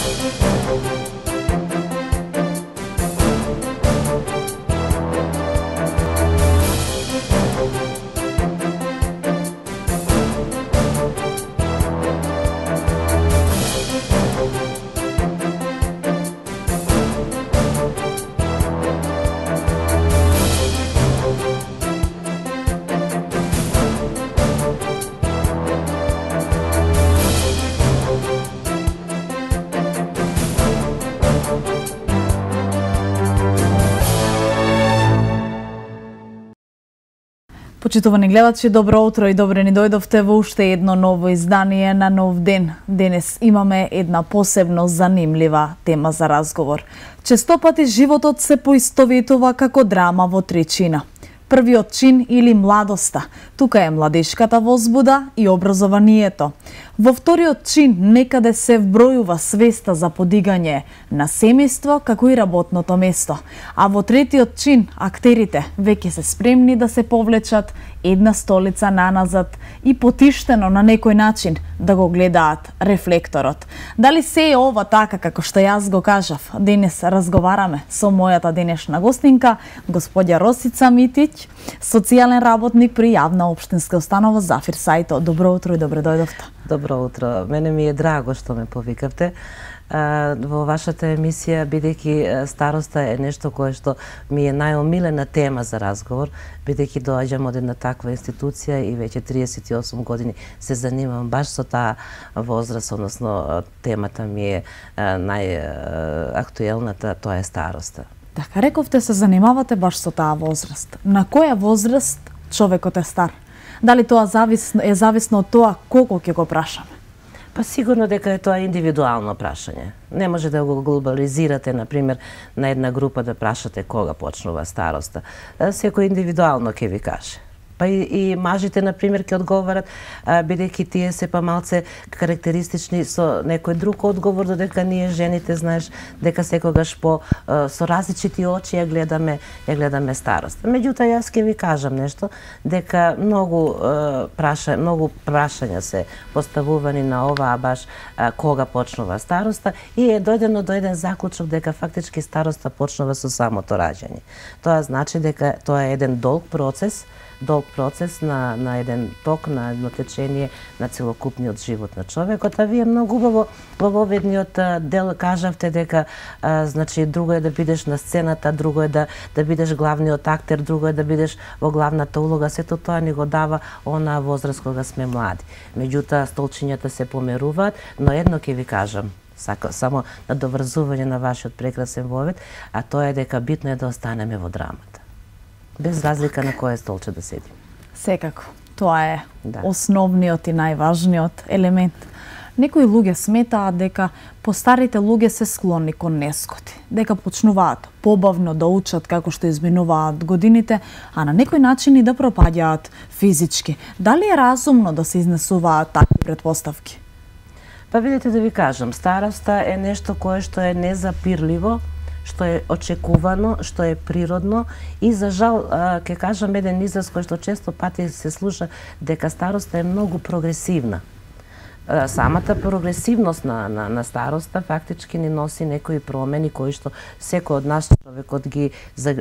Почитувани гледачи, добро утро и добре ни дојдовте во уште едно ново издание на Нов ден. Денес имаме една посебно занимлива тема за разговор. Често пати животот се поистоветува како драма во три чина. Првиот чин или младоста, тука е младешката возбуда и образованието. Во вториот чин некаде се вбројува свеста за подигање на семејство како и работното место. А во третиот чин актерите веќе се спремни да се повлечат една столица наназад и потиштено на некој начин да го гледаат рефлекторот. Дали се е ова така како што јас го кажав? Денес разговараме со мојата денешна гостинка, господја Росица Митиќ, социјален работник при јавна општинска установа Зафир Сајто. Добро утро и добре дојдовте. Добро утро. Мене ми е драго што ме повикавте во вашата емисија, бидејќи староста е нешто кое што ми е најомилена тема за разговор, бидејќи доаѓам од една таква институција и веќе 38 години се занимавам баш со таа возраст, односно темата ми е најактуелната, тоа е староста. Така рековте, се занимавате баш со таа возраст. На која возраст човекот е стар? Дали тоа е зависно од тоа колку ќе го прашаме? Па сигурно дека е тоа индивидуално прашање. Не може да го глобализирате, например, на една група да прашате кога почнува староста. Секој индивидуално ќе ви каже. Па и мажите, например, ќе одговорат, бидејќи тие се па малце карактеристични со некој друг одговор, додека ние жените, знаеш, дека секогаш со различити очи ја гледаме старост. Меѓутоа, јас ќе ви кажам нешто, дека многу прашања се поставувани на оваа баш кога почнува староста и е дојдено до еден заклучок дека фактички староста почнува со самото раѓање. Тоа значи дека тоа е еден долг процес на еден ток, на едно течение на целокупниот живот на човекот. А вие многу убаво во воведниот дел кажавте дека значи друго е да бидеш на сцената, друго е да бидеш главниот актер, друго е да бидеш во главната улога. Сето тоа ни го дава онаа возраст кога сме млади. Меѓутоа столчињата се померуваат, но едно ќе ви кажам, само на доврзување на вашиот прекрасен вовед, а тоа е дека битно е да останеме во драмата. Без разлика на кое столче да седим. Секако. Тоа е основниот и најважниот елемент. Некои луѓе сметаат дека постарите луѓе се склонни кон нескоти, дека почнуваат побавно да учат како што изминуваат годините, а на некој начин и да пропаѓаат физички. Дали е разумно да се изнесуваат такви претпоставки? Па видете да ви кажам, староста е нешто кое што е незапирливо, што е очекувано, што е природно и за жал, ќе кажам еден израз кој што често пати се слуша, дека староста е многу прогресивна. Самата прогресивност на староста фактички ни носи некои промени кои што секој од нас човекот ги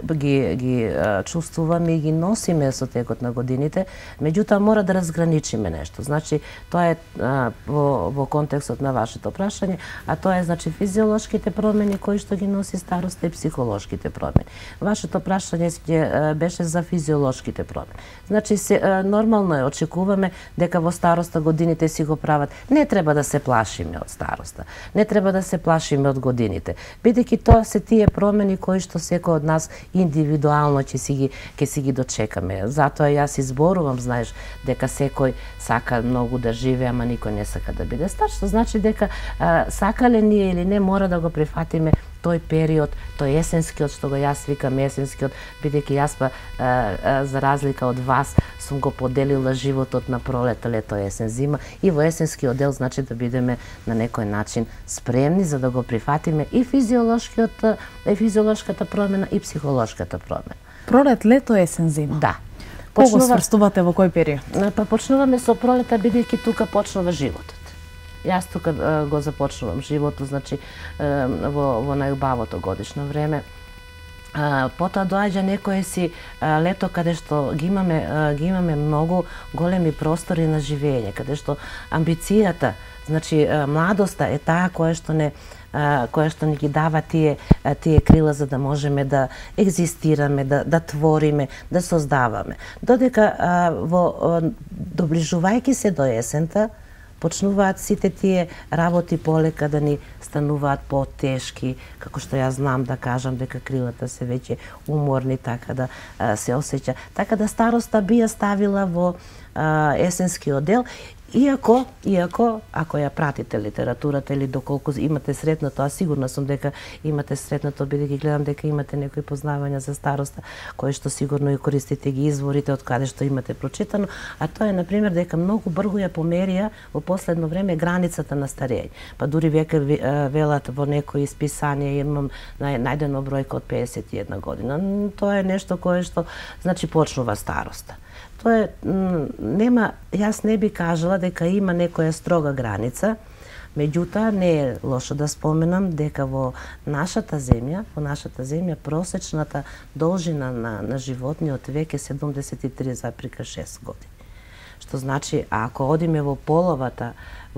чувствуваме и ги носиме со текот на годините, меѓутоа мора да разграничиме нешто. Значи тоа е во контекстот на вашето прашање, а тоа е значи физиолошките промени кои што ги носи староста и психолошките промени. Вашето прашање беше за физиолошките промени. Значи нормално е, очекуваме дека во староста годините си го прават. Не треба да се плашиме од староста. Не треба да се плашиме од годините. Бидејќи тоа се тие промени кои што секој од нас индивидуално ќе си ги дочекаме. Затоа јас изборувам, знаеш, дека секој сака многу да живее, ама никој не сака да биде стар, што значи дека сакале ние или не мора да го прифатиме тој период, тој есенскиот, што го јас викам есенскиот, бидејќи јас за разлика од вас сум го поделила животот на пролета, лето, есен, зима и во есенскиот дел значи да бидеме на некој начин спремни за да го прифатиме и физиолошката промена и психолошката промена. Пролет, лето, есен, зима. Да. Кога сврстувате во кој период? Па почнуваме со пролета, бидејќи тука почнува животот. Јас тука го започнувам животот, значи во најубавото годишно време. Потоа доаѓа некое си лето каде што ги имаме многу големи простори на живење, каде што амбицијата, значи младоста е таа која што ни ги дава тие крила за да можеме да екзистираме, да твориме, да создаваме. Додека доближувајќи се до есента, почнуваат сите тие работи полека да ни стануваат потешки, како што јас знам да кажам дека крилата се веќе уморни, така да се осеќа. Така да староста би ја ставила во есенскиот дел, Иако, ако ја пратите литературата или доколку имате сретнато, а сигурна сум дека имате сретнато, бидејќи гледам дека имате некои познавања за староста, кои што сигурно и користите ги изворите од каде што имате прочитано, а тоа е, например, дека многу брзо ја померија во последно време границата на старење. Па дури века велат во некои списанија имам најдено бројка од 51 година. Тоа е нешто кое што, значи, почнува староста. Тоа е, јас не би кажала дека има некоја строга граница, меѓутоа не е лошо да споменам дека во нашата земја просечната должина на животниот век е 73,6 години. Што значи, ако одиме во половата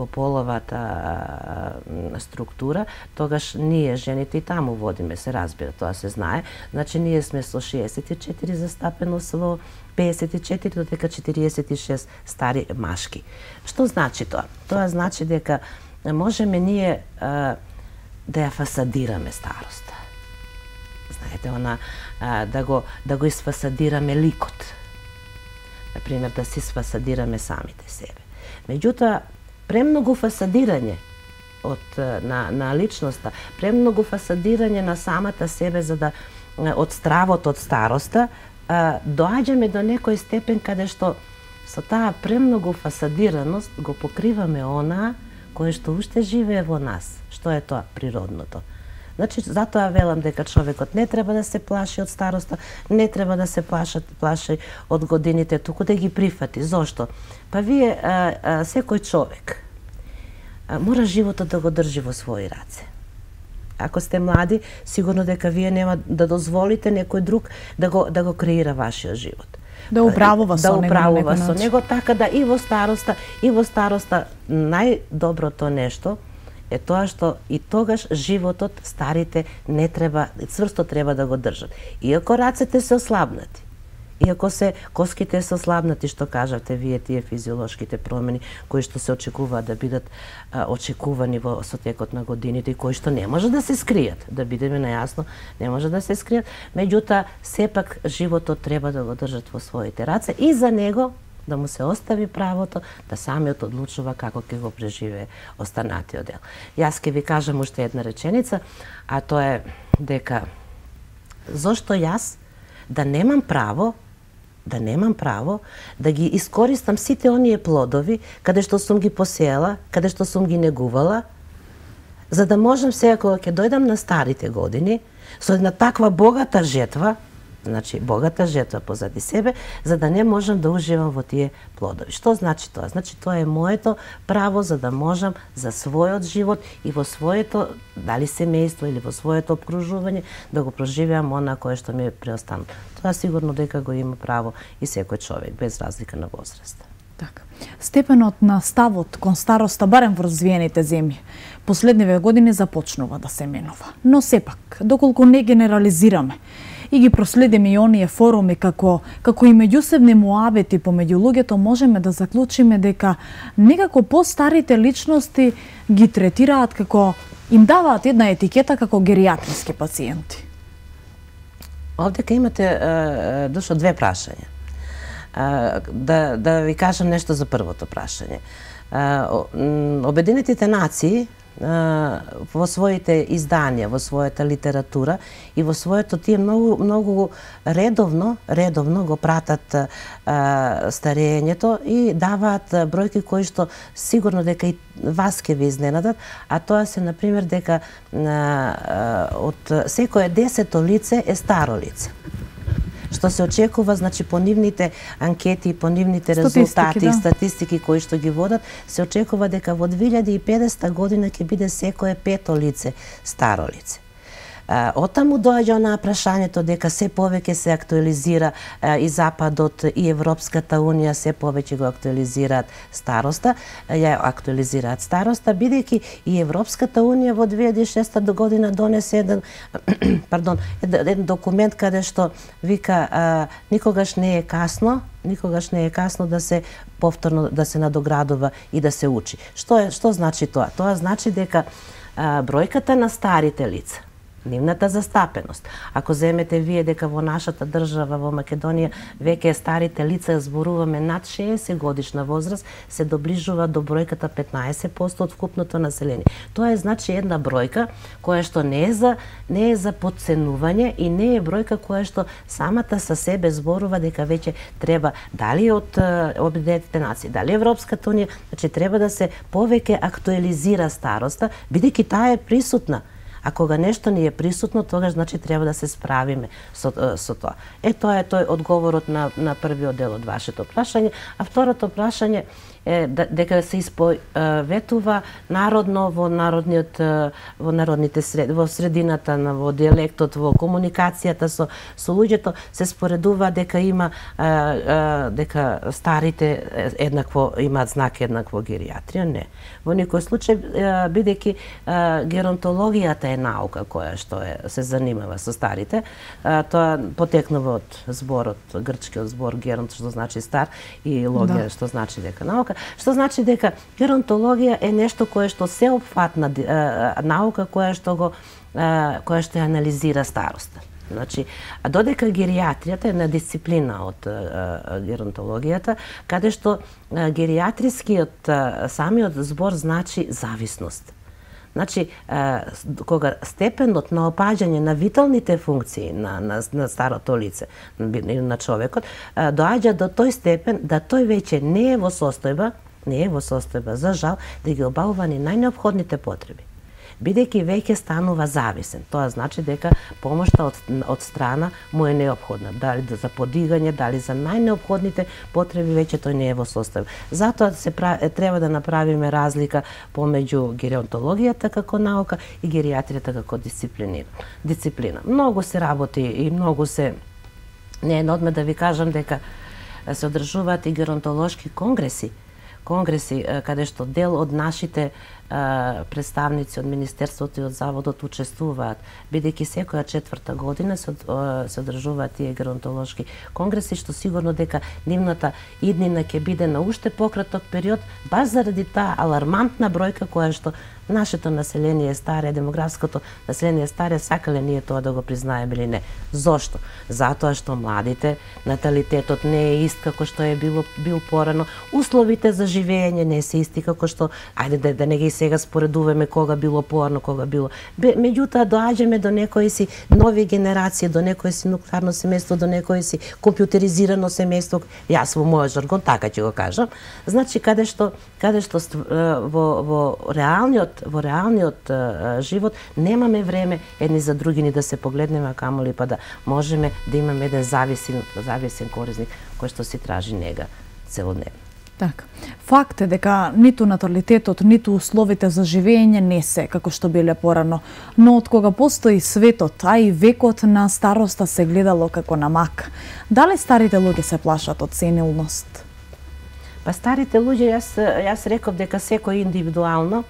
структура, тогаш ние жените и таму водиме, се разбира, тоа се знае. Значи ние сме со 64 застапеност во 54, додека 46 стари машки. Што значи тоа? Тоа значи дека можеме ние да ја фасадираме староста. Знаете, да го изфасадираме ликот. Например, да си сфасадираме самите себе. Меѓутоа, премногу фасадирање на личноста, премногу фасадирање на самата себе за да од стравот од староста, доаѓаме до некој степен каде што со таа премногу фасадираност го покриваме онаа кое што уште живее во нас. Што е тоа? Природното. Значи, затоа велам дека човекот не треба да се плаши од староста, не треба да се плаши од годините, туку да ги прифати. Зошто? Па вие, секој човек, мора животот да го држи во своји раце. Ако сте млади, сигурно дека вие нема да дозволите некој друг да го креира вашиот живот. Да управува со него, така да и во староста најдоброто нешто е тоа што и тогаш животот старите не треба, цврсто треба да го држат. Иако рацете се ослабнати, иако коските се ослабнати, што кажавте вие, тие физиолошките промени кои што се очекуваат да бидат очекувани во сотекот на годините и кои што не може да се скријат, да бидеме најасно, не може да се скријат, меѓутоа сепак животот треба да го држат во своите раце и за него да му се остави правото да самиот одлучува како ќе го преживее останатиот дел. Јас ќе ви кажам уште една реченица, а тоа е дека зошто јас да немам право да ги искористам сите оние плодови каде што сум ги посеяла, каде што сум ги негувала, за да можам сега кога ќе дојдам на старите години со една таква богата жетва, значи богата жетва позади себе, за да не можам да уживам во тие плодови. Што значи тоа? Значи тоа е моето право за да можам за својот живот и во своето, дали семејство или во своето обкружување, да го проживеам она кое што ми е преостанало. Тоа сигурно дека го има право и секој човек, без разлика на возраст. Така. Степенот на ставот кон староста, барем во развиените земји, последниве години започнува да се менува. Но сепак, доколку не генерализираме и ги проследиме и оние форуми како и меѓусебни муабети помеѓу луѓето, можеме да заклучиме дека некако постарите личности ги третираат како, им даваат една етикета како геријатриски пациенти. Овдека имате душо две прашања. Да ви кажам нешто за првото прашање. Обединетите нации во своите изданија, во својата литература и во своето тие многу редовно го пратат старењето и даваат бројки кои што сигурно дека и вас ќе ви изненадат, а тоа се, например, дека од секое 10-то лице е старо лице. што се очекува, значи по нивните анкети, по нивните резултати и статистики кои што ги водат, се очекува дека во 2050 година ќе биде секое пето лице старо лице. Оттаму доаѓа на прашањето дека се повеќе се актуализира и Западот и Европската Унија се повеќе го актуализираат староста, бидејќи и Европската Унија во 2006 година донесе еден документ каде што вика никогаш не е касно да се повторно да се надоградува и да се учи. Што значи тоа? Тоа значи дека бројката на старите лица, нивната застапеност. Ако земете вие дека во нашата држава, во Македонија, веќе старите лица, зборуваме над 60 годишна возраст, се доближува до бројката 15% од вкупното население. Тоа е значи една бројка која што не е за подценување и не е бројка која што самата со себе зборува дека веќе треба, дали од Обединетите нации, дали Европската Унија, значи треба да се повеќе актуализира староста, бидејќи таа е присутна. А кога нешто не е присутно, тогаш значи треба да се справиме со тоа. Тоа е тој одговорот на првиот дел од вашето прашање. А второто прашање е дека се исповетува народно во народните во средината, во диелектот, во комуникацијата со луѓето, се споредува дека има дека старите еднакво имаат знак еднакво гериатрија. Не. Во никој случај, бидејќи геронтологијата е наука која што се занимава со старите. Тоа потекнува од зборот, грчкиот збор геронт, што значи стар, и логија, што значи дека наука. Што значи дека геронтологија е нешто кое што сеопфатна наука која што ја анализира староста. Значи, додека гериатријата е една дисциплина од геронтологијата, каде што гериатрискиот самиот збор значи зависност. Значи, кога степенот на опаѓање на виталните функции на старото лице, на човекот, доаѓа до тој степен да тој веќе не е во состојба, за жал, да ги обавува ни најнеопходните потреби. Бидејќи веќе станува зависен. Тоа значи дека помошта од страна му е неопходна. Дали за подигање, дали за најнеопходните потреби, веќе тој не е во состојба. Затоа треба да направиме разлика помеѓу геронтологијата како наука и гериатријата како дисциплина. Многу се работи и многу се... Не е на одмет да ви кажам дека се одржуваат и геронтолошки конгреси, каде што дел од нашите представници од Министерството и од Заводот учествуваат, бидејќи секоја 4-та година се одржуваат тие геронтолошки конгреси, што сигурно дека нивната иднина ќе биде на уште пократок период, баш заради таа алармантна бројка која што нашето население е старе, демографското население е старе, сакале ние тоа да го признаеме или не. Зошто? Затоа што младите, наталитетот не е ист како што е бил порано, условите за живење не се исти како што, ајде да не ги сега споредуваме кога било порано, кога било. Меѓутоа доаѓаме до некои си нови генерации, до некои си нуклеарно семејство, до некои си компјутеризирано семејство. Јас во мојот жаргон така ќе го кажам. Значи каде што во реалниот живот немаме време едни за други ни да се погледнеме, а камоли па да можеме да имаме еден зависен корисник кој што си тражи нега целодневно. Така. Факт е дека ниту наталитетот, ниту условите за живење не се како што биле порано, но од кога постои светот, а и векот на староста се гледало како на мак. Дали старите луѓе се плашат од сенилност? Па старите луѓе, јас реков дека секој индивидуално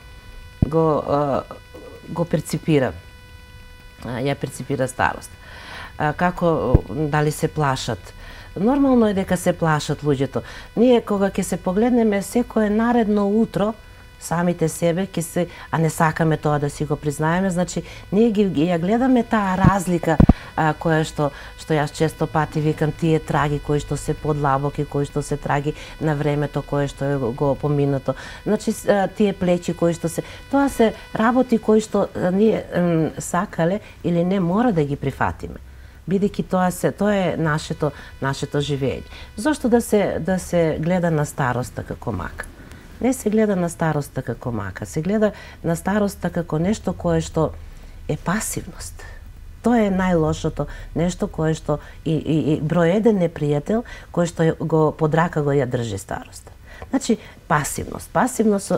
го перципира, ја перципира старост. Како, дали се плашат? Нормално е дека се плашат луѓето. Ние кога ќе се погледнеме секое наредно утро, самите себе, а не сакаме тоа да си го признаеме, значи ние ја гледаме таа разлика која што јас често пати викам тие траги кои што се подлабоки, кои што се траги на времето кое што е го поминато. Значи тие плечи кои што се, тоа се работи кои што ние сакале или не мора да ги прифатиме, бидејќи тоа е нашето живење. Зошто да се гледа на староста како мака? Не се гледа на староста како мака, се гледа на староста како нешто кое што е пасивност. Тоа е најлошото нешто кое што и број еден непријател кој што го под рака го ја држи староста. Значи, пасивност. Пасивност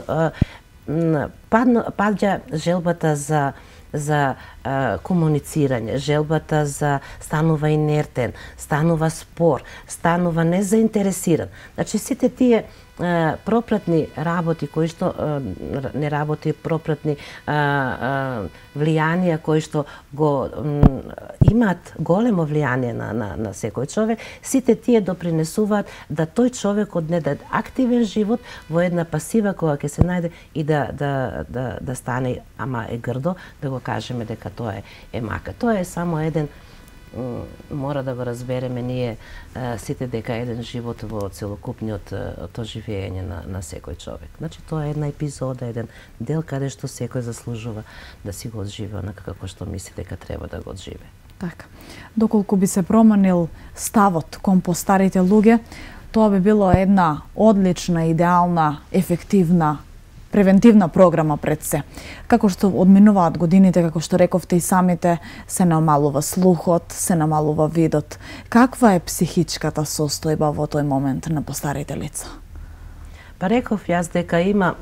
паѓа желбата за комуницирање, желбата за станува инертен, станува спор, станува незаинтересиран. Значи, сите тие пропратни работи кои што не работи, пропратни влијанија кои што го имаат големо влијание на секој човек, сите тие допринесуваат да тој човек однеде активен живот во една пасива кога ќе се најде и да стане, ама е грдо, да го кажеме дека тоа е мака. Тоа е само еден, мора да го разбереме ние сите дека еден живот во целокупниот живење на секој човек. Значи тоа е една епизода, еден дел каде што секој заслужува да си го одживе онака како што мисли дека треба да го одживе. Така. Доколку би се променил ставот кон постарите луѓе, тоа би било една одлична, идеална, ефективна превентивна програма пред се. Како што одминуваат годините, како што рековте и самите, се намалува слухот, се намалува видот. Каква е психичката состојба во тој момент на постарите лица? Па реков јас дека има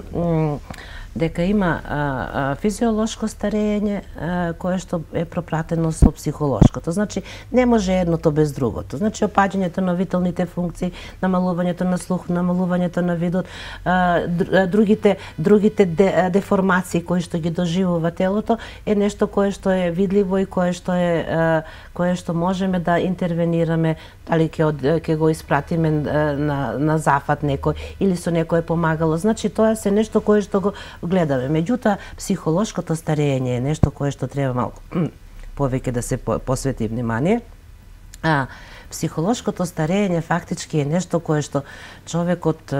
физиолошко старење кое што е пропратено со психолошкото. Значи, не може едното без другото. Значи, опаѓањето на виталните функции, намалувањето на слух, намалувањето на видот, другите деформации кои што ги доживува телото е нешто кое што е видливо и кое што можеме да интервенираме, дали ќе го испратиме на зафат некој или со некое помагало. Значи, тоа се нешто кое што го гледаме. Меѓутоа, психолошкото старење е нешто кое што треба малку повеќе да се посвети внимание. Психолошкото старење фактички е нешто кое што човекот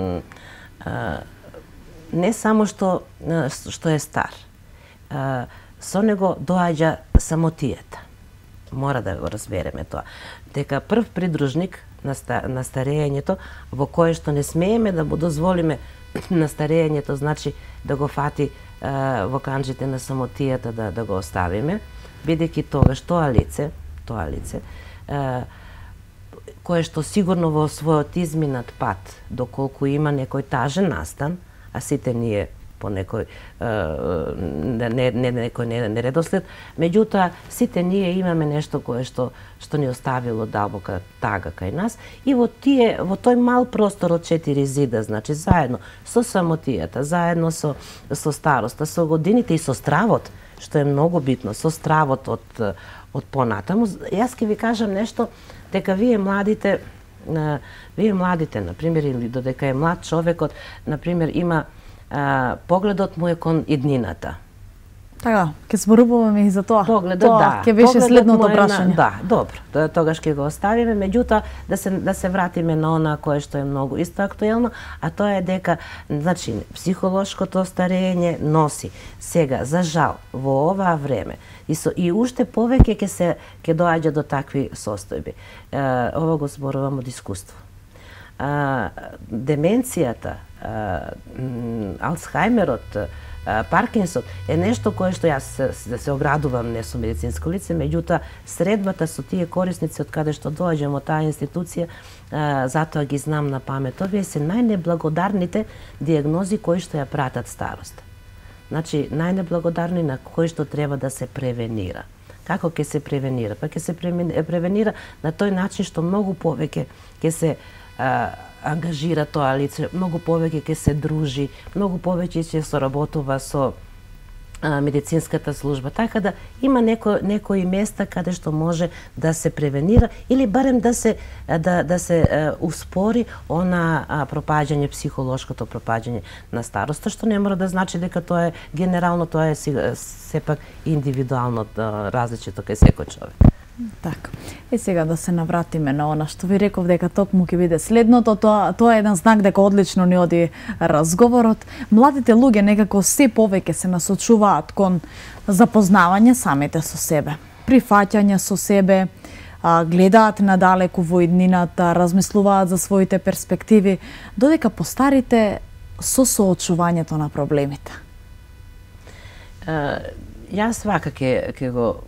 не само што е стар, со него доаѓа самотијата. Мора да го разбереме тоа. Дека прв придружник на старењето, во кое што не смееме да му дозволиме на старењето, значи да го фати во канџите на самотијата, да го оставиме, бидејќи тогаш тоа лице, кое што сигурно во својот изминат пат, доколку има некој тажен настан, а сите ние по некој нередослед, меѓутоа сите ние имаме нешто кое што ни оставило дабока тага кај нас и во тој мал простор од 4 зида, значи заедно со самотијата, заедно со староста, со годините и со стравот, што е многу битно, со стравот од понатаму. Јас ќе ви кажам нешто, дека вие младите, например, или додека е млад човекот, например, има погледот му е кон иднината. Така, ќе зборуваме и за тоа. Погледот, да. Ќе беше следното прашање. Да, добро. Тогаш ќе го оставиме, меѓутоа да се вратиме на она кое што е многу исто актуелно, а тоа е дека, значи, психолошкото старење носи сега, за жал, во оваа време и уште повеќе ќе доаѓа до такви состојби. Ова го зборувам од искуство. Деменцијата, Алцхајмерот, Паркинсон е нешто кое што јас се оградувам, не сум медицинско лице, меѓутоа средбата со тие корисници од каде што доаѓам од таа институција, затоа ги знам на памет. Овие се најнеблагодарните диагнози кои што ја пратат старост. Значи, најнеблагодарни на кои што треба да се превенира. Како ќе се превенира? Па ќе се превенира на тој начин што многу повеќе ќе се ангажира тоа лице, многу повеќе ќе се дружи, многу повеќе ќе соработува со медицинската служба, така да има некои места каде што може да се превенира или барем да се успори она пропаѓање, психолошкото пропаѓање на староста, што не мора да значи дека тоа е генерално, тоа е сепак индивидуално различито кај секој човек. Така. И сега да се навратиме на она што ви реков дека токму ќе биде следното, тоа е еден знак дека одлично ни оди разговорот. Младите луѓе некако се повеќе се насочуваат кон запознавање самите со себе, прифаќање со себе, гледаат надалеку во иднината, размислуваат за своите перспективи, додека постарите со соочувањето на проблемите. Јас свака ќе го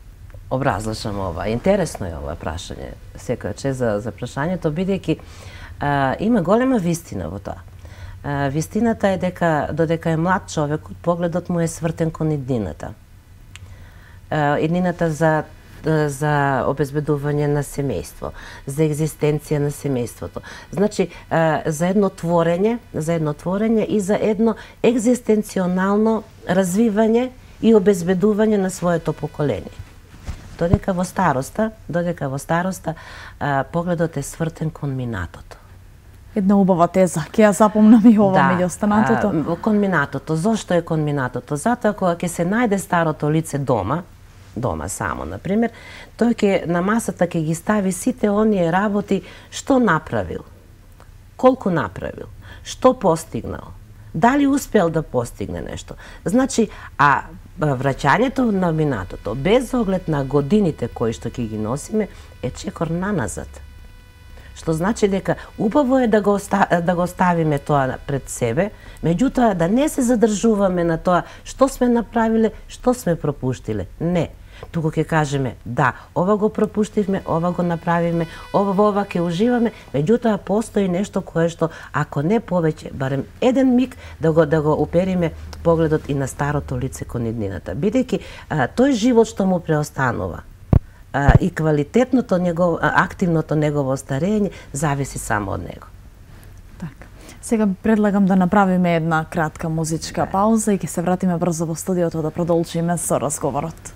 образлашам ова. Интересно е ова прашање, секојаче за прашањето, бидејќи има голема вистина во тоа. Вистината е дека додека е млад човек, погледот му е свртен кон иднината. Иднината за обезбедување на семејство, за екзистенција на семејството. Значи, за едно творење и за едно екзистенционално развивање и обезбедување на своето поколение. Додека во староста погледот е свртен кон минатото. Една убава теза, ќе ја запомнам и ова меѓу останатото. Кон минатото. Зошто е кон минатото? Затоа кога ќе се најде старото лице дома само, например, тој ќе на масата ќе ги стави сите оние работи што направил, колку направил, што постигнал, дали успел да постигне нешто. Значи, враќањето на минатото, без оглед на годините кои што ќе ги носиме, е чекор наназад. Што значи дека убаво е да го ставиме тоа пред себе, меѓутоа да не се задржуваме на тоа што сме направиле, што сме пропуштиле. Не. Туку ќе кажеме, да, ова го пропуштивме, ова го направиме, ова ќе уживаме, меѓутоа постои нешто кое што, ако не повеќе, барем еден миг да го упериме погледот и на старото лице кон иднината. Бидејќи тој живот што му преостанува и квалитетното активното негово старење зависи само од него. Така. Сега предлагам да направиме една кратка музичка пауза и ќе се вратиме брзо во студиото да продолжиме со разговорот.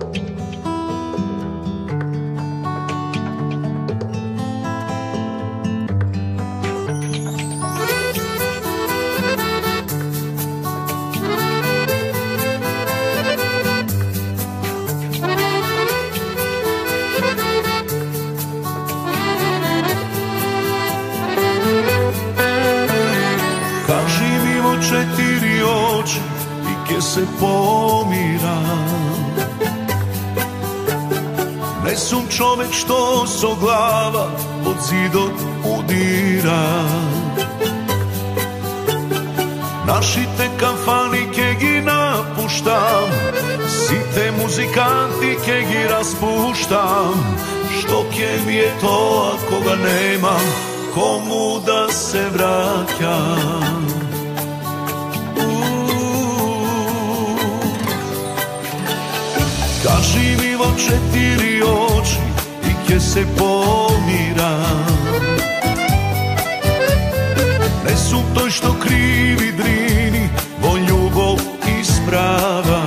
Кажи ми во четири очи и ќе се помирам. Не сум човек што со глава под зидот удира. Нашите кафани ќе ги напуштам, сите музиканти ќе ги распуштам. Што ќе ми е тоа кога немам кому да се враќам? Кажи ми во четири очи и ќе се помирам. Не сум тој што криви дрини, во љубов исправа.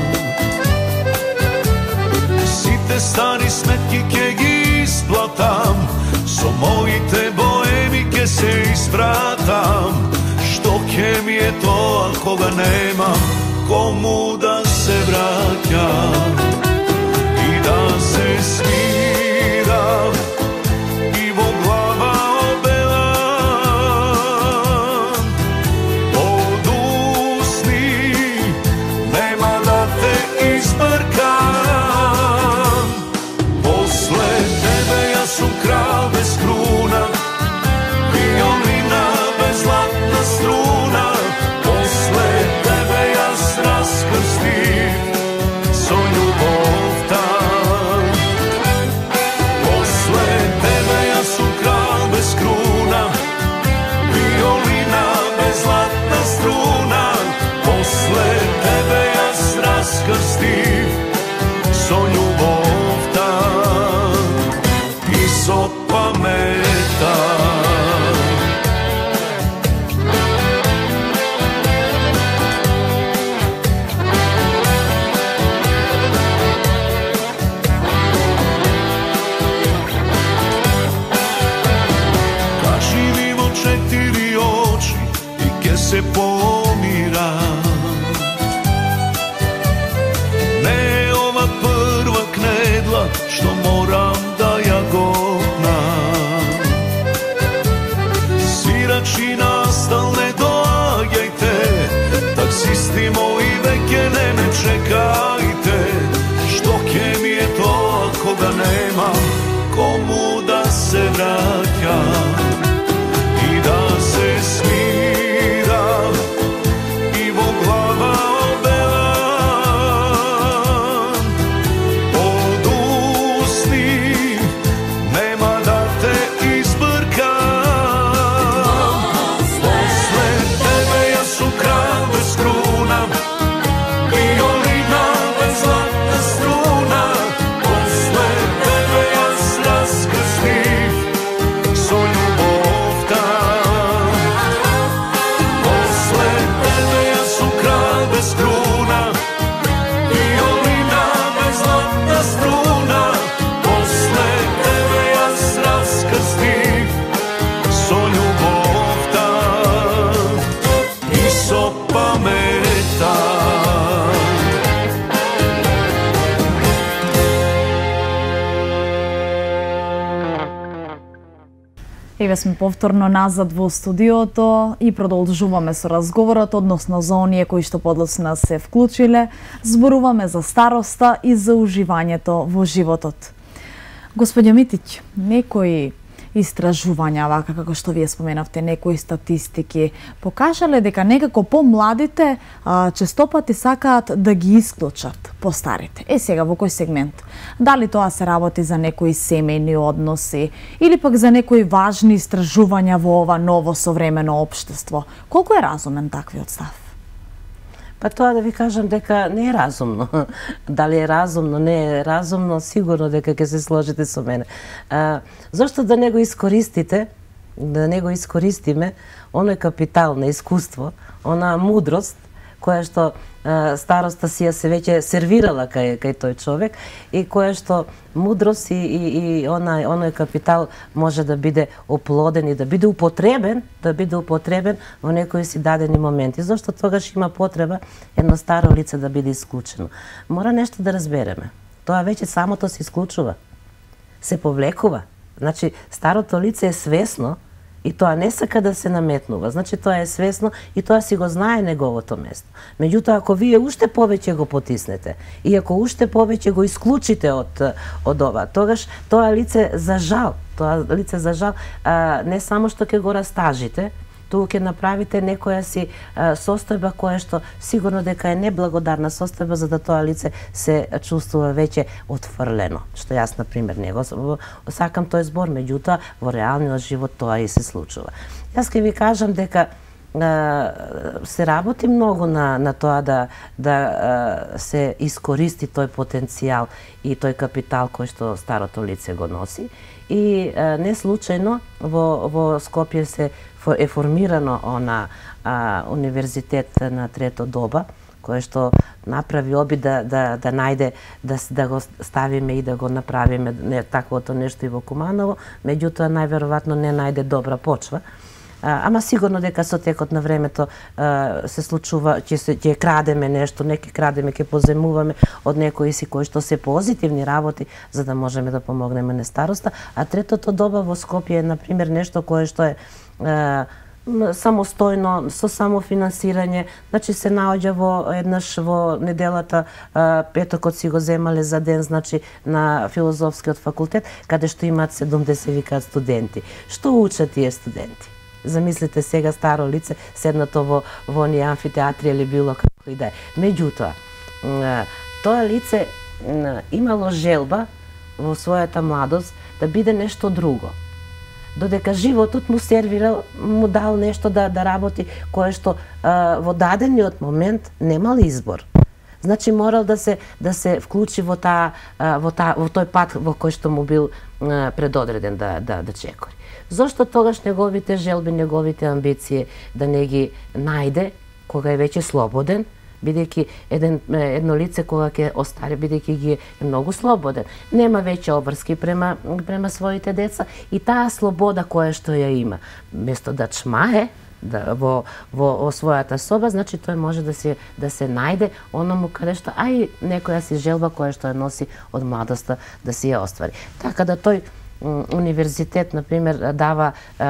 Сите стари сметки ќе ги исплатам, со моите боеми ќе се испратам. Што ќе ми е тоа кога немам кому да се враќам и да се смирам и во глава обелам. Одусни, нема да те избркам. После тебе јас сум крал без круна, виолина без златна струна. После тебе јас раскрстив со љубовта. После тебе јас сум крал без круна, виолина без златна струна. После тебе јас раскрстив со љубовта и со памета. Кажи ми во четири очи и ќе се помирам. Не е ова прва кнедла што морам да ја гопнам. Свирачи настал не доаѓајте, таксисти мои веќе не ме чекајте. Што ќе ми е тоа кога немам кому да се враќам и да се смирам и во глава обелам. Еве сме повторно назад во студиото и продолжуваме со разговорот, односно за оние кои што подоцна се вклучиле. Зборуваме за староста и за уживањето во животот. Господјо Митиќ, некои истражувања, вака како што вие споменавте, некои статистики, покажале дека некако помладите честопати сакаат да ги исклучат постарите. Сега во кој сегмент? Дали тоа се работи за некои семејни односи или пак за некои важни истражувања во ова ново современо општество? Колку е разумен таквиот став? Па тоа да ви кажам дека не е разумно. Дали е разумно, не е разумно, сигурно дека ќе се сложите со мене. Зошто да не го искористите, да не го искористиме оној капитал на искуство, она мудрост која што староста си ја се веќе сервирала кај тој човек и која што мудрост и оној капитал може да биде оплоден и да биде употребен во некои си дадени моменти. Зошто тогаш има потреба едно старо лице да биде исклучено? Мора нешто да разбереме. Тоа веќе самото се исклучува. Се повлекува. Значи, старото лице е свесно и тоа не сака да се наметнува. Значи, тоа е свесно и тоа си го знае неговото место. Меѓутоа, ако вие уште повеќе го потиснете и ако уште повеќе го исклучите од ова, тогаш тоа лице за жал, не само што ќе го растажите, туку ќе направите некоја си состојба која што сигурно дека е неблагодарна состојба, за да тоа лице се чувствува веќе отфрлено. Што јас, например, не го сакам тој збор, меѓутоа во реалниот живот тоа и се случува. Јас ќе ви кажам дека се работи многу на тоа да се искористи тој потенцијал и тој капитал кој што старото лице го носи. И не случајно во Скопје се е формирано универзитет на трето доба, кој што направи обид да најде, да го ставиме и да го направиме таквото нешто и во Куманово, меѓутоа најверојатно не најде добра почва. Ама сигурно дека со текот на времето се случува, ќе крадеме нешто, не ќе крадеме, ќе поземуваме од некои си кои што се позитивни работи, за да можеме да помогнеме на староста. А третото доба во Скопје е, например, нешто кое што е самостојно, со самофинансирање, значи се наоѓа еднаш во неделата, петокот си го земале за ден, значи на филозофскиот факултет, каде што имаат 70 викаат студенти. Што учат тие студенти? Замислите сега старо лице седнато во оние амфитеатри или било како и да е. Меѓутоа, тоа лице имало желба во својата младост да биде нешто друго. Додека животот му сервирал, му дал нешто да работи, кое што во дадениот момент немал избор. Значи морал да се вклучи во тој пат во кој што му бил предодреден да чекори. Зошто тогаш неговите желби, неговите амбиции да не ги најде кога е веќе слободен, бидејќи едно лице кога ќе остари, бидејќи ги е многу слободен, нема веќе обврски према своите деца и таа слобода која што ја има, место да чмае во својата соба, значи тој може да се најде оному каде што, а и некоја си желба која што ја носи од младоста да си ја оствари. Така да тој универзитет, например, дава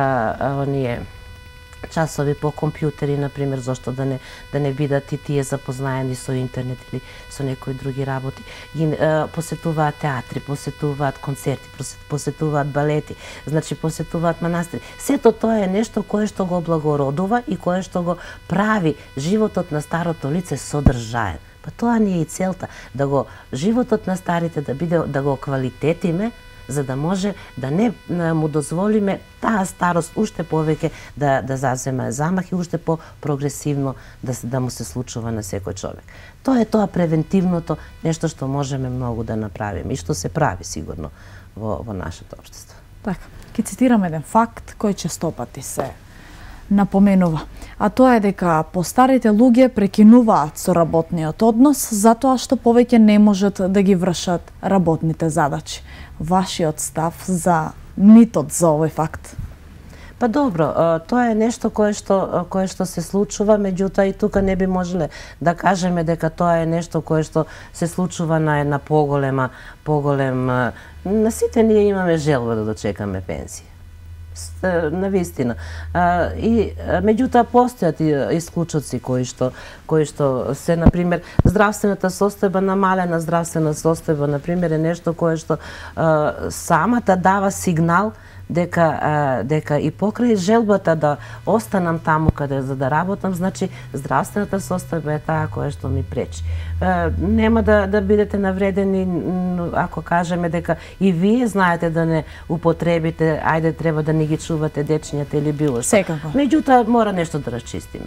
оние часови по компјутери, например, зашто да не бидат и тие запознаени со интернет или со некои други работи. Посетуваат театри, посетуваат концерти, посетуваат балети, значи посетуваат манастири. Сето тоа е нешто кое што го облагородува и кое што го прави животот на старото лице содржаен. Па тоа ни е и целта, животот на старите да го квалитетиме, за да може да не му дозволиме таа старост уште повеќе да зазема замах и уште по-прогресивно да му се случува на секој човек. Тоа е тоа превентивното нешто што можеме многу да направиме и што се прави сигурно во нашето општество. Така, ќе цитирам еден факт кој честопати се напоменува, а тоа е дека постарите луѓе прекинуваат со работниот однос затоа што повеќе не можат да ги вршат работните задачи. Вашиот став за митот за овој факт? Па добро, тоа е нешто кое што се случува, меѓутоа и тука не би можеле да кажеме дека тоа е нешто кое што се случува на една поголема. На сите ние имаме желба да дочекаме пенсија. на вистина. И меѓутоа постојат и исклучоци кои што се, например, здравствената состојба, намалена здравствена состојба, например, е нешто кое што самата дава сигнал дека и покрај желбата да останам таму каде за да работам, значи здравствената состојба е таа која што ми пречи. Нема да бидете навредени ако кажеме дека и вие знаете да не употребите, ајде треба да не ги чувате дечињата или било што. Секако. Меѓутоа мора нешто да расчистиме.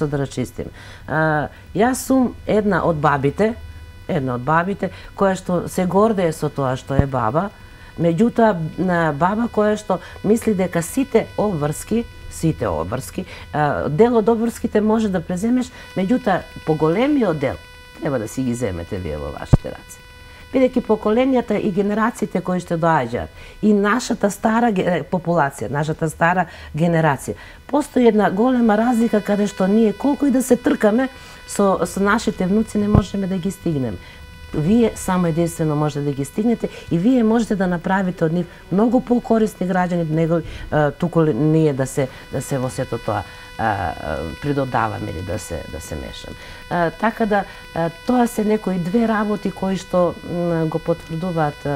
Јас сум една од бабите која што се гордее со тоа што е баба. Меѓутоа, баба која што мисли дека сите обврски, дел од обврските може да преземеш, меѓутоа, поголемиот дел треба да си ги земете вие во вашите раце. Бидејќи поколенијата и генерациите кои што доаѓаат, и нашата стара популација, нашата стара генерација, постои една голема разлика каде што ние, колку и да се тркаме со нашите внуци, не можеме да ги стигнеме. Вие само единствено можете да ги стигнете и вие можете да направите од нив многу покорисни граѓани него туку ние да се во сето тоа придодаваме или да се мешаме. Така да тоа се некои две работи кои што го потврдуваат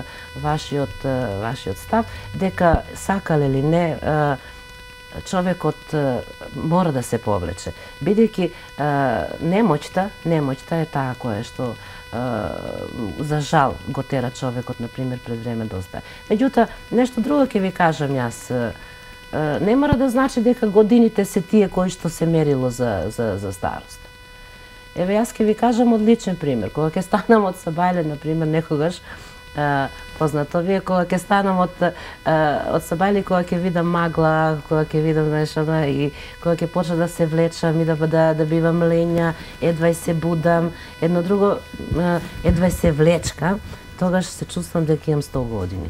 вашиот став, дека сакале или не човекот мора да се повлече, бидејќи немоќта е таа која што за жал го тера човекот, например, пред време да остане. Меѓутоа, нешто друго ќе ви кажам јас. Не мора да значи дека годините се тие кои што се мерило за старост. Еве, јас ќе ви кажам од личен пример. Кога ќе станам од Сабајле, например, некогаш, познато вие, кога ќе станам од Сабајле, кога ќе видам магла, кога ќе видам нешто, и кога ќе почна да се влечам и да бивам лења, едва и се будам, едно друго, едва и се влечкам, тогаш се чувствам дека имам 100 години.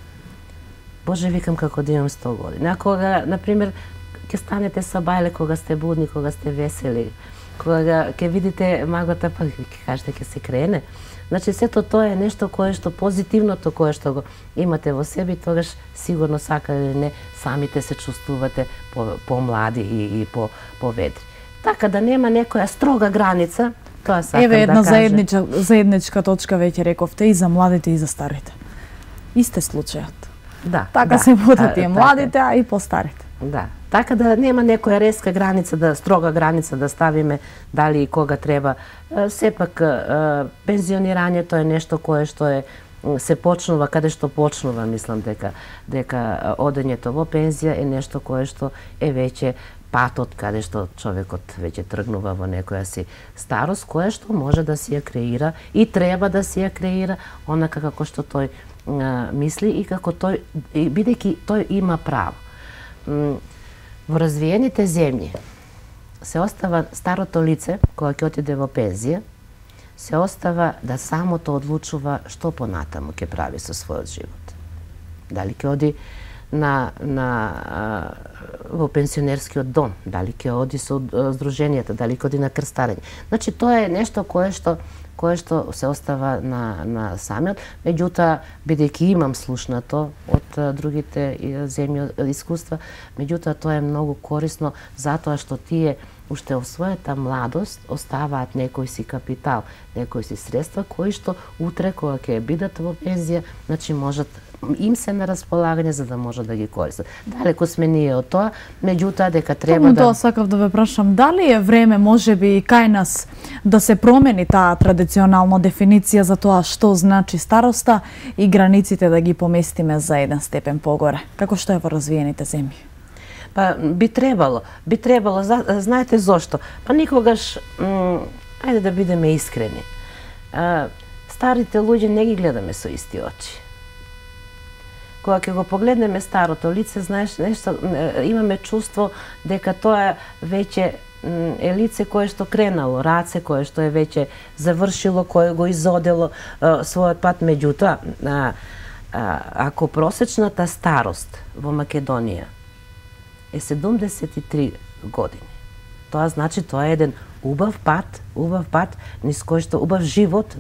Боже, викам како да имам 100 години. А кога, например, ќе станете Сабајле, кога сте будни, кога сте весели, кога ќе видите маглата, па ќе кажете ќе се крене. Значи, сето тоа е нешто кое што позитивното кое што го имате во себе, тогаш сигурно сака или не, самите се чувствувате помлади и поведри. Така да нема некоја строга граница, тоа сакам да кажам. Еве една заедничка точка веќе рековте и за младите и за старите. Исте случајот. Да. Така се водат и младите, а и постарите. Да. Така да нема некоја резка граница, строга граница да ставиме дали и кога треба. Сепак пензионирањето е нешто кое што се почнува каде што почнува, мислам дека одењето во пензија е нешто кое што е веќе патот каде што човекот веќе тргнува во некоја си старост, која што може да си ја креира и треба да си ја креира онака како што тој мисли и како тој, бидејќи тој има право. Во развиените земји се остава старото лице, кога ќе отиде во пензија, се остава да самото одлучува што понатаму ќе прави со својот живот. Дали ќе оди во пенсионерскиот дом, дали ќе оди со здруженијата, дали ќе оди на крстарење. Значи, тоа е нешто кое што се остава на самиот, меѓутоа, бидејќи имам слушнато од другите земји искуства, меѓутоа тоа е многу корисно затоа што тие уште во својата младост оставаат некој си капитал, некои си средства кои што утре кога ќе бидат во пензија, значи можат им се на располагање за да може да ги користат. Далеко сме ние од тоа, меѓутоа дека треба Тоа сакав да ве прашам, дали е време можеби и кај нас да се промени таа традиционална дефиниција за тоа што значи староста и границите да ги поместиме за еден степен погоре, како што е во развиените земји? Па би требало, знаете зошто? Па никогаш, ајде да бидеме искрени, старите луѓе не ги гледаме со исти очи. Кога ќе го погледнеме старото лице, знаеш, нешто, имаме чувство дека тоа веќе е лице кое што кренало, раце кое што е веќе завршило, кое го изодело својот пат. Меѓутоа, ако просечната старост во Македонија е 73 години, тоа значи тоа е еден убав пат, низ кој што убав живот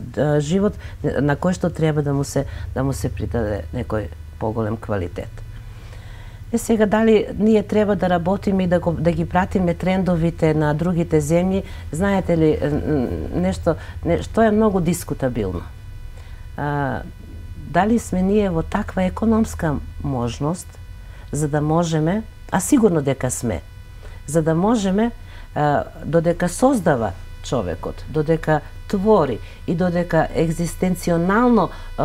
на кој што треба да му се придаде некој поголем квалитет. Сега дали ние треба да работиме и да ги пратиме трендовите на другите земји, знаете ли, што е многу дискутабилно. Дали сме ние во таква економска можност, за да можеме, а сигурно дека сме, за да можеме, додека создава човекот, додека твори и додека екзистенционално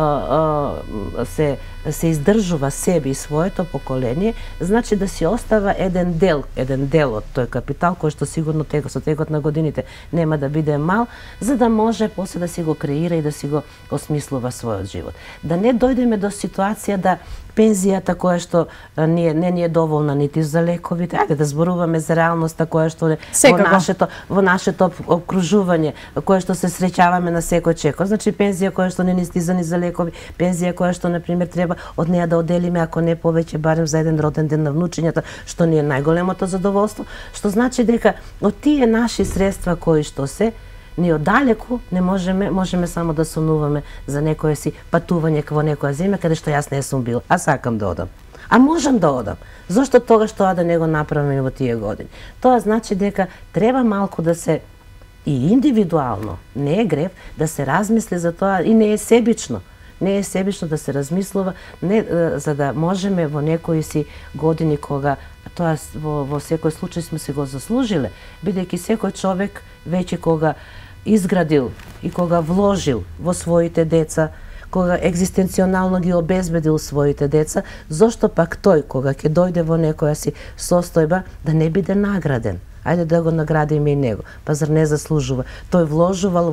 се издржува себе и своето поколение, значи да си остава еден дел од тој капитал, кој што сигурно со текот на годините нема да биде мал, за да може после да си го креира и да си го осмислува својот живот. Да не дојдеме до ситуација да пензијата која што не ни е доволна нити за лековите, ајде да зборуваме за реалноста која што е во нашето окружување, која што се среќаваме на секој чекор. Значи пензија која што не ни стиза ни за лекови, пензија која што на пример треба од неја да оделиме ако не повеќе барем за еден роден ден на внучињата, што ни е најголемото задоволство, што значи дека од тие наши средства кои што се ни оддалеку не можеме само да сонуваме за некое си патување во некоја земја каде што јас не сум бил, а сакам да одам. А можам да одам. Зошто тогаш тоа да не го направиме во тие години? Тоа значи дека треба малку да се и индивидуално, не е грев, да се размисли за тоа и не е себично. Не е себично да се размислува, за да можеме во некои си години кога тоа во секој случај сме се го заслужиле, бидејќи секој човек веќе кога изградил и кога вложил во своите деца, кога екзистенционално ги обезбедил своите деца, зошто пак тој кога ќе дојде во некоја си состојба да не биде награден? Ајде да го наградиме и него, па зар не заслужува? Тој вложувал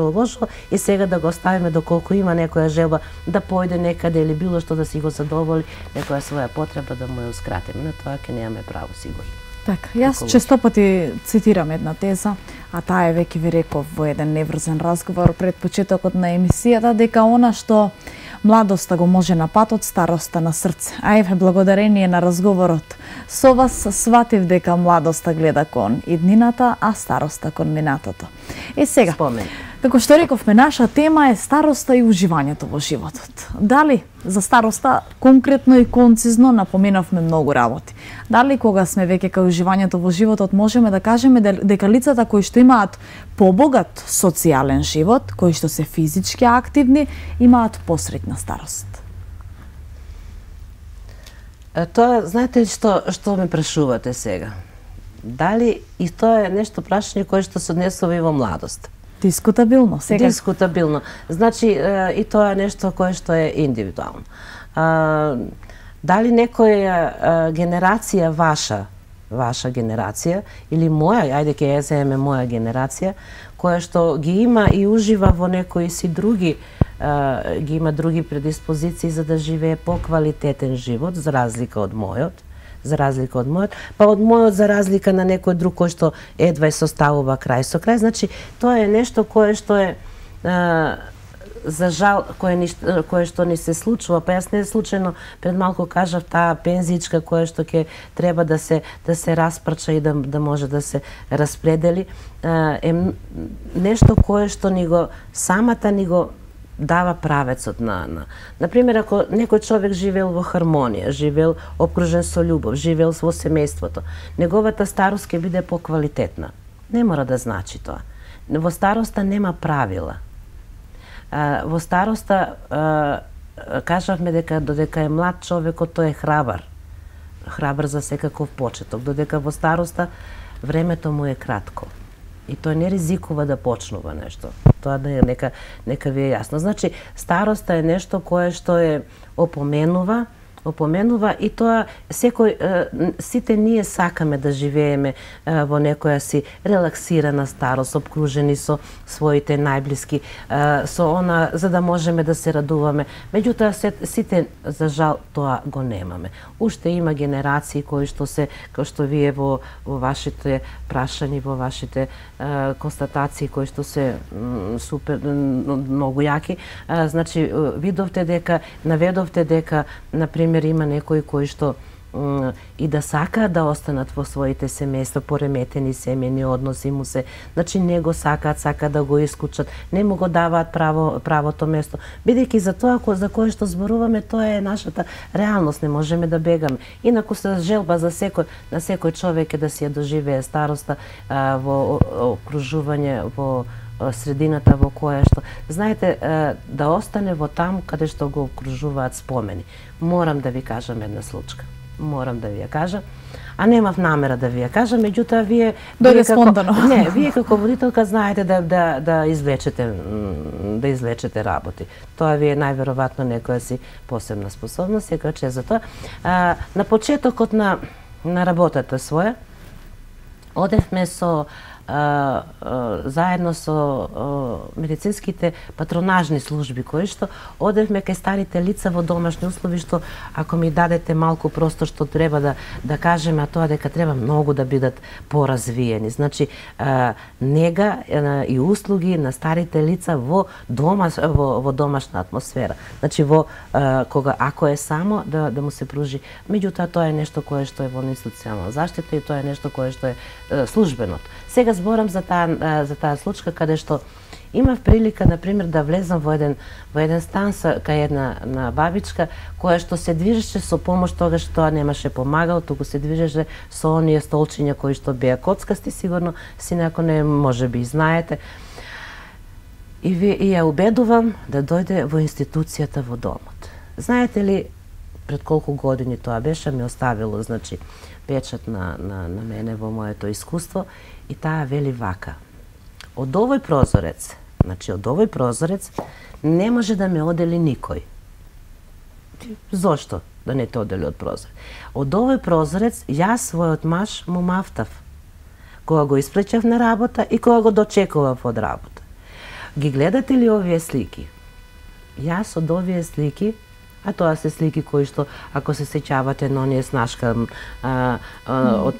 и сега да го оставиме доколку има некоја желба да појде некаде или било што да си го задоволи, некоја своја потреба да му ја ускратиме. На тоа ќе немаме право сигурно. Така, јас често пати цитирам една теза, а таа е веќе ви реков во еден неврзен разговор пред почетокот на емисијата, дека она што младоста го може на патот, староста на срце. А еве, благодарение на разговорот со вас, сватив дека младоста гледа кон иднината, а староста кон минатото. Сега, Спомен. како што рековме, наша тема е староста и уживањето во животот. Дали за староста конкретно и концизно напоменавме многу работи. Дали кога сме веќе кај уживањето во животот можеме да кажеме дека лицата кои што имаат побогат социјален живот, кои што се физички активни, имаат посреќна старост? Тоа, знаете што ме прашувате сега? Дали и тоа е нешто прашање кое што се однесува и во младост? Дискутабилно, сега. Дискутабилно. Значи, и тоа е нешто кое што е индивидуално. Дали некоја генерација ваша генерација, или моја, ајде ќе ја земеме моја генерација, која што ги има и ужива во некои си други, ги има други предиспозиции за да живее поквалитетен живот, за разлика од мојот, па од мојот за разлика на некој друг кој што едва се составува крај со крај. Значи, тоа е нешто кое што е за жал, кое што ни се случува, па јас не случајно пред малку кажав таа пензичка која што ќе треба да се распрча и да може да се распредели, е нешто кое што самата ни го дава правецот на пример, ако некој човек живеел во хармонија, живеел обкружен со љубов, живеел во семејството, неговата старост ќе биде поквалитетна. Не мора да значи тоа. Во староста нема правила. Во староста кажавме дека додека е млад човекот, тој е храбар за секаков почеток, додека во староста времето му е кратко. И тој не ризикува да почнува нешто. Тоа нека ви е јасно. Значи, староста е нешто кое што е опоменува и тоа сите ние сакаме да живееме во некоја си релаксирана старост, обкружени со своите најблиски, за да можеме да се радуваме. Меѓутоа, сите, за жал, тоа го немаме. Уште има генерации кои што вие во вашите прашања, во вашите констатации, кои што се супер, многу јаки, значи, наведовте дека, например, има некои кои што и да сакаат да останат во своите семејства, пореметени семејни односи му се, значи не го сакаат да го исклучат, не му го даваат правото место, бидејќи за тоа за кое што зборуваме, тоа е нашата реалност, не можеме да бегаме. Инаку се желба за на секој човек е да си ја доживее староста во окружување, во средината во која што, знаете, да остане во таму каде што го окружуваат спомени. Морам да ви кажам една случка. Морам да ви ја кажам, а немав намера да ви ја кажам, меѓутоа вие како водителка знаете да извлечете работи. Тоа ви е најверојатно некоја си посебна способност, секоја за тоа. На почетокот на работата своја одевме заедно со медицинските патронажни служби кои што одевме кај старите лица во домашни услови, што ако ми дадете малку простор што треба да кажеме, а тоа дека треба многу да бидат поразвиени. Значи нега и услуги на старите лица во домашна атмосфера. Значи ако е само да му се пружи. Меѓутоа тоа е нешто кое што е во институционална заштита и тоа е нешто кое што е службеното. Сега зборам за таа случка каде што имав прилика, например, да влезам во еден стан кај една бабичка која што се движеше со помош, тогаш тоа немаше помагал, туку се движеше со оние столчиња кои што беа коцкасти, сигурно си некој не може би знаете. И ја убедувам да дојде во институцијата во домот. Знаете ли пред колку години тоа беше, ми оставило, значи, печат на мене во моето искуство, и таа вели вака: од овој прозорец не може да ме одели никој. Зошто да не те одели од прозорец? Од овој прозорец јас својот маж му мафтав кога го исплечав на работа и кога го дочекував од работа. Ги гледате ли овие слики? Јас од овие слики, а тоа се слики кои што, ако се сеќавате на оние снашка од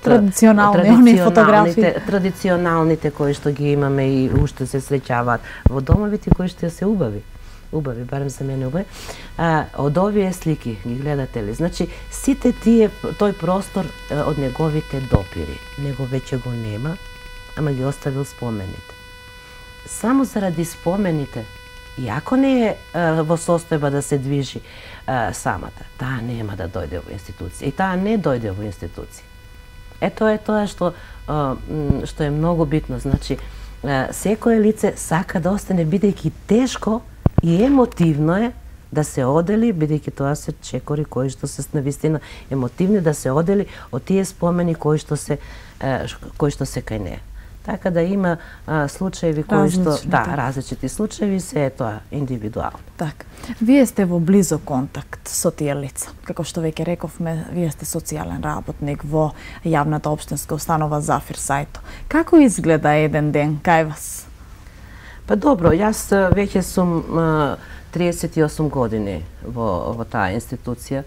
традиционалните кои што ги имаме и уште се среќаваат во домовите, кои што се убави, барем за мене убави. Од овие слики ги гледате ли? Значи, сите тој простор од неговите допири, него веќе го нема, ама ги оставил спомените. Само заради спомените, иако не е во состојба да се движи самата, таа нема да дојде во институција. И таа не дојде во институција. Ето е тоа што е многу битно. Значи, секое лице сака да остане, бидејќи тешко и емотивно е да се одели, бидејќи тоа се чекори кои што се навистина емотивни, да се одели од тие спомени кои што се кај неа. Така да има случаеви кои што, различити случаеви, се е тоа индивидуално. Така. Вие сте во близок контакт со тие лица. Како што веќе рековме, вие сте социјален работник во јавната општинска установа Зафир Сајто. Како изгледа еден ден кај вас? Па добро, јас веќе сум 38 години во таа институција.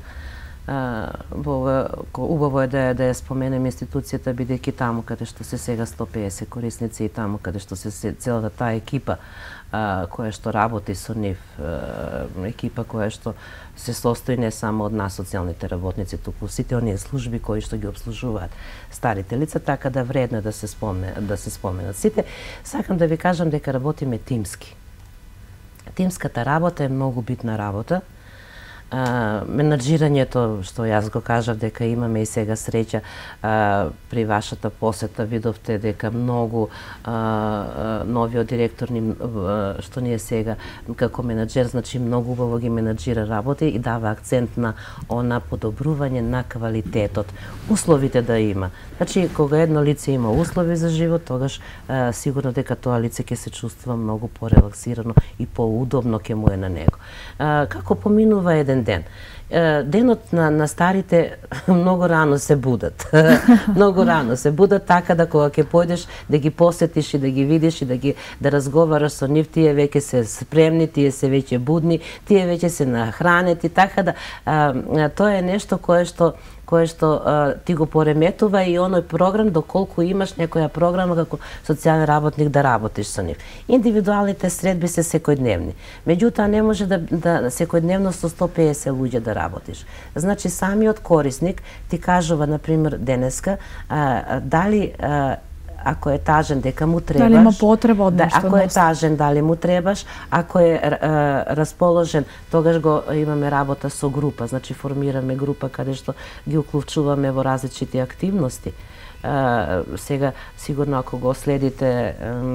Убаво е да ја споменем институцијата, бидејќи таму каде што се сега 150 корисници и таму каде што се целата таа екипа која што работи со нив, екипа која што се состои не само од нас социјалните работници, туку сите оние служби кои што ги обслужуваат старите лица, така да вредно да се споменат сите. Сакам да ви кажам дека работиме тимски. Тимската работа е многу битна работа. Менаџирањето, што јас го кажав дека имаме и сега среќа при вашата посета, видовте дека многу новиот директор што ние сега како менаџер, значи многу убаво ги менаџира работи и дава акцент на подобрување на квалитетот, условите да има. Значи, кога едно лице има услови за живот, тогаш сигурно дека тоа лице ќе се чувствува многу порелаксирано и поудобно ќе му е на него. Како поминува еден ден? Денот на старите многу рано се будат. Многу рано се будат, така да кога ќе појдеш да ги посетиш и да ги видиш и да разговараш со нив, тие веќе се спремни, тие се веќе будни, тие веќе се нахранети, така да тоа е нешто кое што ти го пореметува и оној програм, доколку имаш некоја програма како социјален работник да работиш со нив. Индивидуалните средби се секојдневни. Меѓутоа не може да секојдневно со 150 50 луѓе да работиш. Значи, самиот корисник ти кажува, например, денеска, дали ако е тажен, дека му требаш. Дали има потреба од нешто? Ако е тажен, дали му требаш. Ако е расположен, тогаш го имаме работа со група. Значи, формираме група каде што ги уклучуваме во различити активности. Сега, сигурно, ако го следите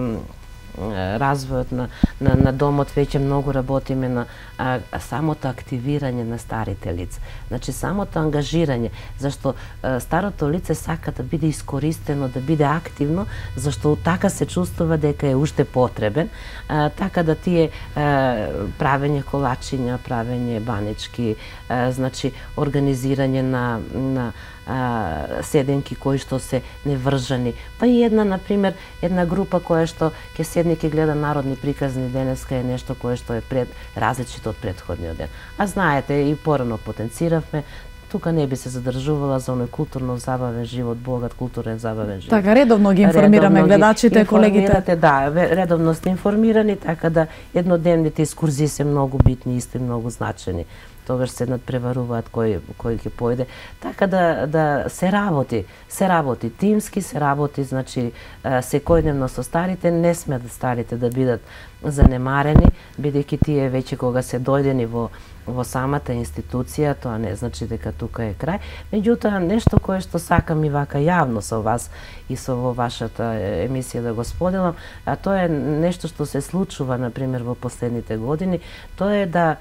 развојот на домот, веќе многу работиме на самото активирање на старите лица. Значи, самото ангажирање, зашто старото лице сака да биде искористено, да биде активно, зашто така се чувствува дека е уште потребен, така да тие правење колачиња, правење банички, значи, организирање на седенки кои што се невржани. Па и например, една група која што ќе седне ќе гледа народни приказни денеска е нешто кое што е различито од претходниот ден. А знаете, и порано потенциравме, тука не би се задржувала за оној културно забавен живот, богат културен забавен живот. Така, редовно ги информираме гледачите, колегите. Да, редовно сте информирани, така да еднодневните искурзии се многу битни, исто и многу значени. Тогаш се надпреваруваат кој ќе појде. Така да се работи тимски, се работи, значи, секојдневно со старите, не сме старите да бидат занемарени, бидејќи тие веќе кога се дојдени во самата институција, тоа не значи дека тука е крај. Меѓутоа, нешто кое што сакам и вака јавно со вас и со во вашата емисија да го споделам, а тоа е нешто што се случува, например, во последните години, тоа е да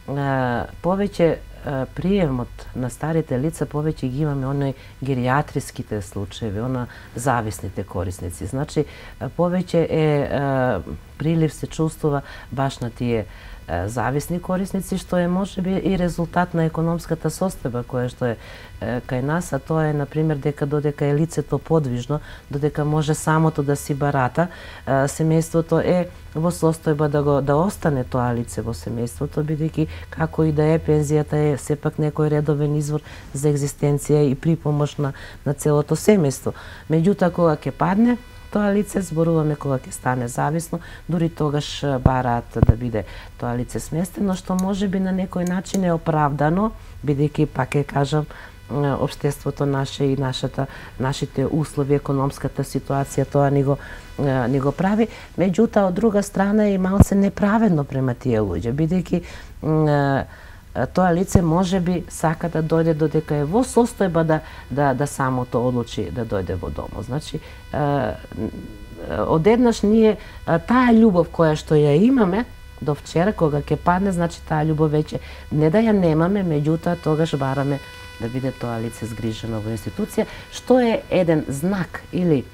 повеќе приемот на старите лица, повеќе ги имаме оној гериатриските случаеви, она зависните корисници. Значи, повеќе прилив се чувствува баш на тие зависни корисници, што е можеби и резултат на економската состојба која што е кај нас, а тоа е, например, дека додека е лицето подвижно, додека може самото да си барата, семејството е во состојба да остане тоа лице во семејството, бидејќи како и да е, пензијата е сепак некој редовен извор за екзистенција и припомош на целото семејство. Меѓутоа, кога ќе падне тоа лице, зборуваме кога ќе стане зависно, дури тогаш бараат да биде тоа лице сместено, што можеби на некој начин е оправдано, бидејќи, пак ќе кажам, општеството наше и нашите услови, економската ситуација, тоа ни го прави. Меѓутоа, од друга страна е и малце неправедно према тие луѓе, бидејќи тоа лице можеби сака да дојде додека е во состојба да самото одлучи да дојде во домот. Значи, одеднаш ние таа љубов која што ја имаме до вчера, кога ќе падне, значи таа љубов веќе не да ја немаме, меѓутоа тогаш бараме да биде тоа лице згрижено во институција, што е еден знак или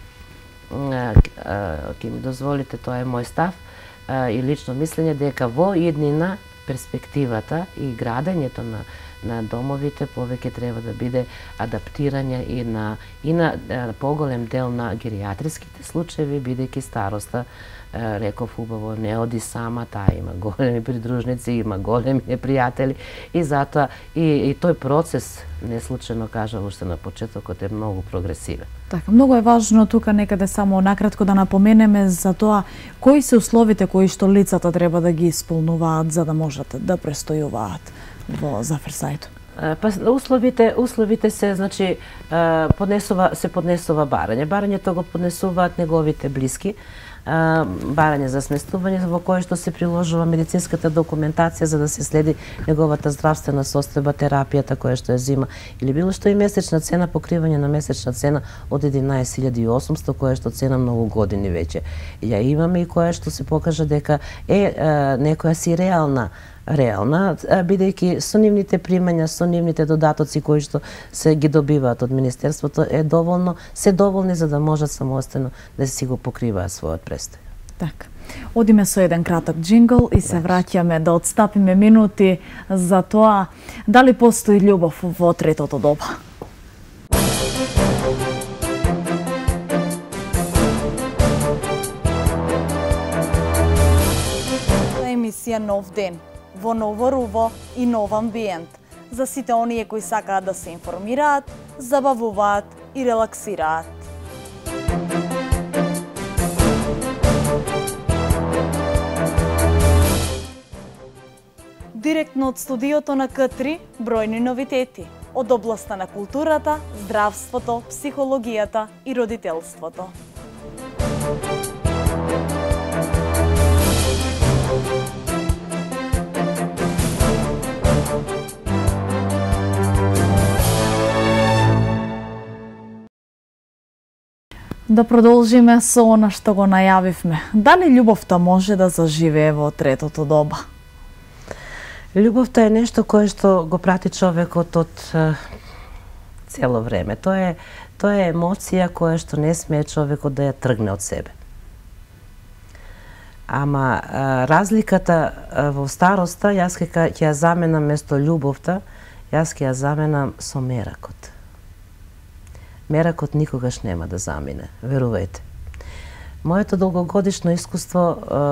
ќе ми дозволите, тоа е мој став и лично мислење, дека во иднина перспективата и градењето на домовите повеќе треба да биде адаптирање и на поголем дел на гериатриските случаеви, бидејќи староста, реков убаво, не оди сама, таа има големи придружници, има големи пријатели и затоа и тој процес, не случајно кажав уште на почетокот, е многу прогресивен. Така, многу е важно тука некаде само накратко да напоменеме за тоа кои се условите кои што лицата треба да ги исполнуваат за да можат да престојуваат во Зафрсајто. Па условите се, значи, се поднесува барање. Барањето го поднесуваат неговите блиски, барање за сместување во кое што се приложува медицинската документација за да се следи неговата здравствена состојба, терапијата која што ја зима или било што и месечна цена, покривање на месечна цена од 11.800, која што цена многу години веќе ја имаме и која што се покажа дека е некоја си реална, бидејќи со нивните примања, со нивните додатоци кои што се ги добиваат од Министерството се доволни за да можат самостојно да си го покриваат својот престој. Така. Одиме со еден краток джингл и се враќаме да отстапиме минути за тоа дали постои љубов во третото доба. Емисија Нов ден. Во ново руво и нов амбиент, за сите оние кои сакаат да се информираат, забавуваат и релаксираат. директно од студиото на К3 бројни новитети од областа на културата, здравството, психологијата и родителството. Да продолжиме со она што го најавивме. Дали љубовта може да заживее во третото доба? Љубовта е нешто кое што го прати човекот од цело време. Тоа е емоција која што не смее човекот да ја тргне од себе. Ама разликата во староста, јас ќе ја заменам место љубовта, јас ќе ја заменам со меракот. Меракот никогаш нема да замине, верувајте. Моето долгогодишно искуство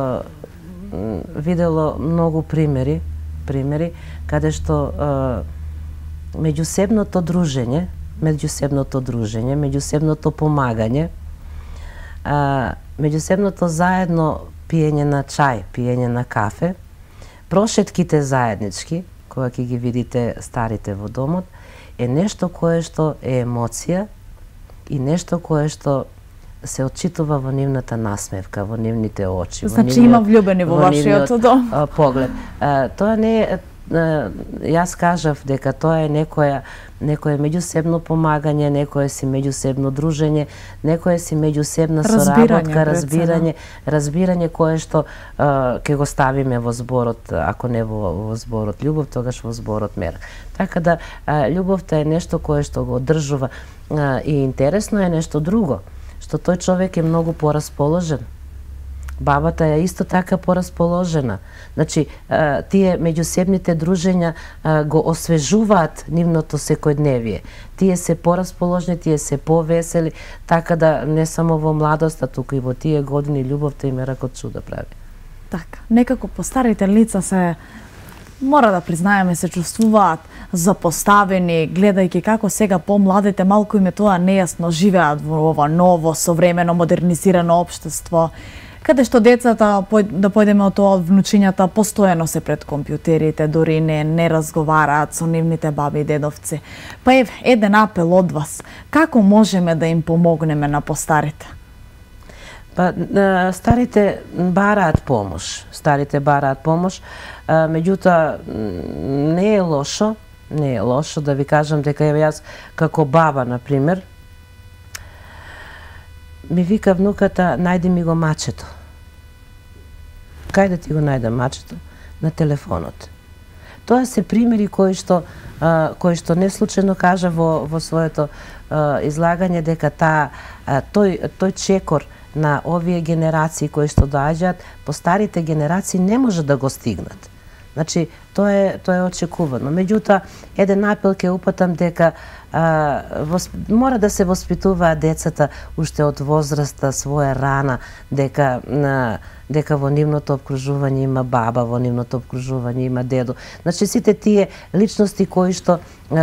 видело многу примери каде што меѓусебното дружење, меѓусебното помагање, меѓусебното заедно пиење на чај, пиење на кафе, прошетките заеднички, кога ќе ги видите старите во домот, е нешто кое што е емоција и нешто кое што се отчитува во нивната насмевка, во нивните очи. Значи има влюбени во вашиот дом? Поглед. Тоа не е, јас кажав дека тоа е некое меѓусебно помагање, некое си меѓусебно дружење, некое си меѓусебна соработка, разбирање кое што ќе го ставиме во зборот, ако не во зборот љубов, тогаш во зборот мерак. Така да љубовта е нешто кое што го одржува и интересно е нешто друго, што тој човек е многу порасположен. Бабата е исто така порасположена. Значи, тие меѓусебните дружења го освежуваат нивното секојдневие. Тие се порасположни, тие се повесели, така да не само во младоста, туку и во тие години љубовта и меракот чуда прави. Така, некако по старите лица се, мора да признаеме, се чувствуваат запоставени, гледајќи како сега помладите малку им е тоа нејасно, живеат во ова ново, современо, модернизирано општество, каде што децата, да појдеме од тоа, внучињата постојано се пред компјутерите, дури не разговараат со нивните баби и дедовци. Па еве, еден апел од вас. Како можеме да им помогнеме на постарите? Па, старите бараат помош. Меѓутоа, не е лошо да ви кажам дека јас како баба, например, ми вика внуката, најди ми го мачето. Кај да ти го најдам мачето? На телефонот. Тоа се примери кои што не случајно кажа во своето излагање дека тој чекор на овие генерации кои што доаѓаат, по старите генерации не може да го стигнат. Значи, тоа е очекувано. Меѓутоа, еден апел ќе упатам дека мора да се воспитуваат децата уште од возраста своја рана, дека во нивното обкружување има баба, во нивното обкружување има дедо. Значи, сите тие личности кои што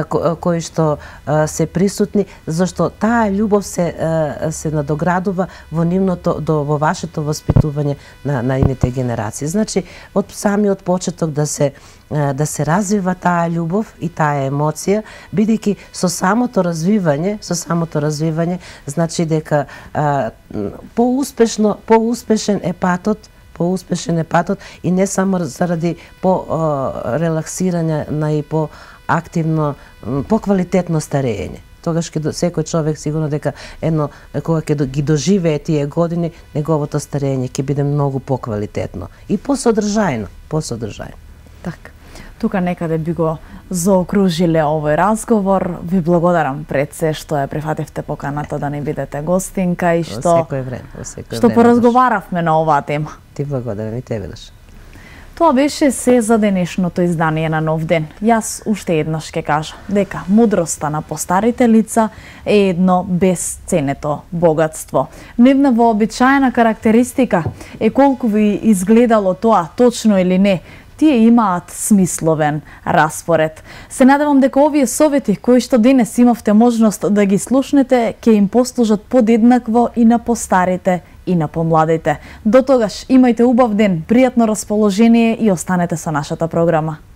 се присутни, зашто таа љубов се надоградува во вашето воспитување на ините генерации. Значи, од самиот почеток да се развива таа љубов и таа емоција, бидејќи со самото развивање, значи дека поуспешен е патот и не само заради по-релаксирање и по-активно, по-квалитетно старење. Тогаш секој човек сигурно дека кога ќе ги доживее тие години, неговото старење ќе биде многу по-квалитетно и по-содржајно. Така. Тука некаде би го заокружиле овој разговор. Ви благодарам пред се што ја прифативте поканата да ни бидете гостинка и што поразговаравме на оваа тема. Ти благодарам и тебе, Даша. Тоа беше се за денешното издание на Нов ден. Јас уште еднаш ќе кажам дека мудроста на постарите лица е едно безценето богатство. Нивна вообичаена карактеристика е колку ви изгледало тоа точно или не, тие имаат смисловен распоред. Се надевам дека овие совети кои што денес имавте можност да ги слушнете ќе им послужат подеднакво и на постарите и на помладите. До тогаш имајте убав ден, пријатно расположение и останете со нашата програма.